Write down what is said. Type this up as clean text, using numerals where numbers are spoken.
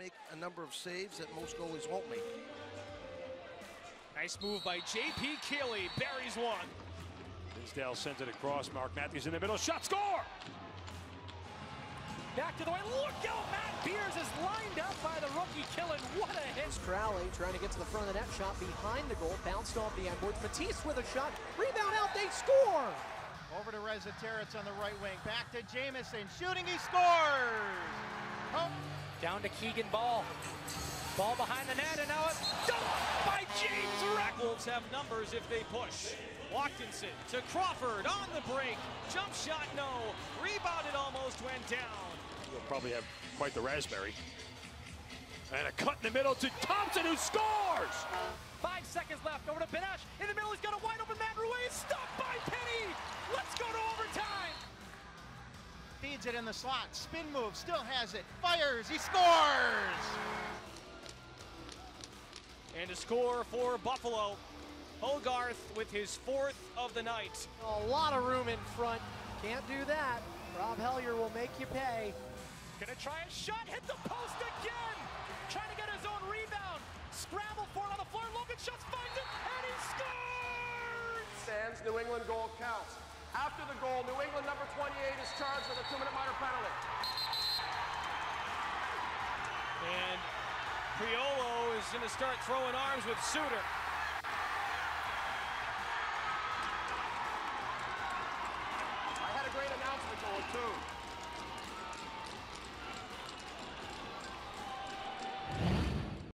make a number of saves that most goalies won't make. Nice move by J.P. Keeley, buries one. Tisdale sends it across, Mark Matthews in the middle, shot, score! Back to the way, look out, Matt Beers is lined up by the rookie Killen, what a hit. Crowley trying to get to the front of the net, shot behind the goal, bounced off the end boards. Matisse with a shot, rebound out, they score! Over to Rezateritz on the right wing, back to Jamieson, shooting, he scores! Oh. Down to Keegan Ball. Ball behind the net, and now it's dunked by James Reck. Wolves have numbers if they push. Watkinson to Crawford on the break. Jump shot, no. Rebounded, almost went down. He'll probably have quite the raspberry. And a cut in the middle to Thompson, who scores! 5 seconds left, over to Benesh. In the middle, he's got a wide open Matt Ruiz. Stopped by Penny. Let's go to overtime. Feeds it in the slot, spin move, still has it, fires, he scores! And to score for Buffalo, Hogarth with his 4th of the night. A lot of room in front, can't do that. Rob Hellier will make you pay. Gonna try a shot, hit the post again! Trying to get his own rebound. Scramble for it on the floor, Logan Schutz finds it, and he scores! Stands, New England goal counts. After the goal, New England number 28 is charged with a 2-minute minor penalty. And Priolo is going to start throwing arms with Suter.